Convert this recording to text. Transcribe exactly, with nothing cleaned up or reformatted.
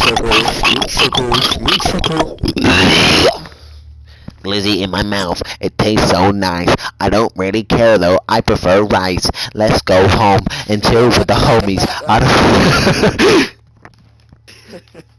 Glizzy in my mouth. It tastes so nice. I don't really care though. I prefer rice. Let's go home and chill with the homies. I don't